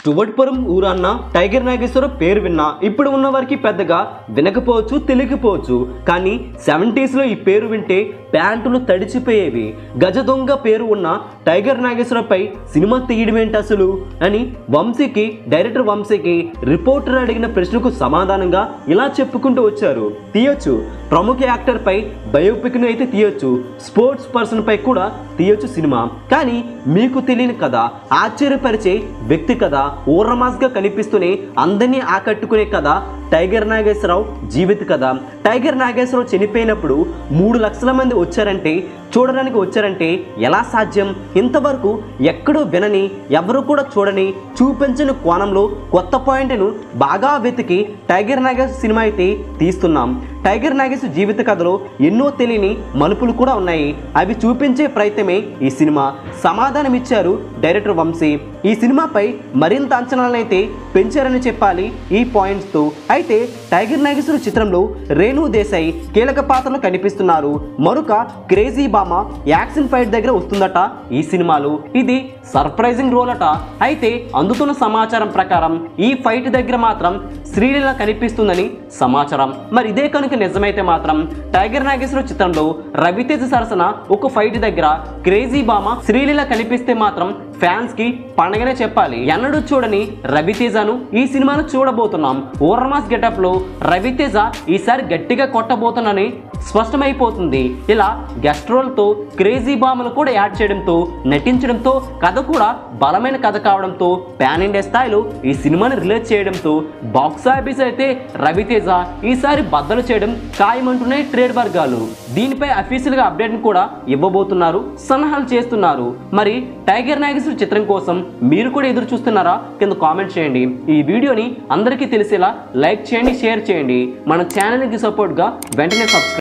Stuartpuram ఊరన్న tiger Nageswararao పేరు విన్నా ఇప్పుడు ఉన్న వారికి పెద్దగా వినకపోవచ్చు తెలియకపోవచ్చు. కానీ 70s లో ఈ పేరు వింటే ప్యాంటులు తడిచిపోయేవి. గజ దొంగ పేరు ఉన్న టైగర్ నాగేశ్వరరావుపై సినిమా తీయడమేంటి అసలు అని డైరెక్టర్ వంశీకి రిపోర్టర్ అడిగిన ప్రశ్నకు సమాధానంగా ఇలా చెప్పుకుంటూ వచ్చారు. తీయొచ్చు, ప్రముఖ యాక్టర్ పై బయోపిక్ను అయితే తీయొచ్చు, స్పోర్ట్స్ పర్సన్ పై కూడా తీయొచ్చు సినిమా. కానీ మీకు తెలియని కథ, ఆశ్చర్యపరిచే వ్యక్తి కథ, ఊర్రమాస్గా కనిపిస్తూనే అందరినీ ఆకట్టుకునే కథ టైగర్ నాగేశ్వరరావు జీవిత కథ. టైగర్ నాగేశ్వరరావు చనిపోయినప్పుడు 3 లక్షల మంది చూడడానికి వచ్చారంటే ఎలా సాధ్యం? ఇంతవరకు ఎక్కడో వినని, ఎవరు కూడా చూడని, చూపించని కోణంలో కొత్త పాయింట్ను బాగా వెతికి టైగర్ నాగేశ్వర సినిమా అయితే తీస్తున్నాం. టైగర్ నాగేశ్వర జీవిత కథలో ఎన్నో తెలియని మలుపులు కూడా ఉన్నాయి. అవి చూపించే ప్రయత్నమే ఈ సినిమా. సమాధానం ఇచ్చారు డైరెక్టర్ వంశీ. ఈ సినిమాపై మరింత అంచనాలనైతే పెంచారని చెప్పాలి ఈ పాయింట్స్తో. అయితే టైగర్ నాగేశ్వర చిత్రంలో రేణు దేశాయ్ కీలక పాత్రలో కనిపిస్తున్నారు. మరొక క్రేజీ బామ యాక్షన్ ఫైట్ దగ్గర వస్తుందట ఈ సినిమాలో. ఇది సర్ప్రైజింగ్ రోల్ అట. అయితే అందుతున్న సమాచారం ప్రకారం ఈ ఫైట్ దగ్గర మాత్రం శ్రీలీల కనిపిస్తుందని సమాచారం. మరి ఇదే కనుక నిజమైతే మాత్రం టైగర్ నాగేశ్వర చిత్రంలో రవితేజ సరసన ఒక ఫైట్ దగ్గర క్రేజీ బామ శ్రీలీల కనిపిస్తే మాత్రం ఫ్యాన్స్ కి పండగనే చెప్పాలి. ఎన్నడూ చూడని రవితేజను ఈ సినిమాను చూడబోతున్నాం. ఊర్రమాస్ గెటప్ లో రవితేజ ఈసారి గట్టిగా కొట్టబోతున్నానని స్పష్టమైపోతుంది. ఇలా గెస్ట్ రోల్ తో క్రేజీ బామలు కూడా యాడ్ చేయడంతో, నటించడంతో, కథ కూడా బలమైన కథ కావడంతో, పాన్ ఇండియా స్థాయిలో ఈ సినిమాని రిలీజ్ చేయడంతో బాక్స్ ఆఫీస్ అయితే రవితేజ ఈసారి బద్దలు చేయడం ఖాయమంటున్నాయి ట్రేడ్ వర్గాలు. దీనిపై అఫీషియల్ గా అప్డేట్ కూడా ఇవ్వబోతున్నారు, సన్నాహాలు చేస్తున్నారు. మరి టైగర్ నాగేశ్వర చిత్రం కోసం మీరు కూడా ఎదురు చూస్తున్నారా? కింద కామెంట్ చేయండి. ఈ వీడియోని అందరికీ తెలిసేలా లైక్ చేయండి, షేర్ చేయండి. మన ఛానల్కి సపోర్ట్గా వెంటనే సబ్స్క్రైబ్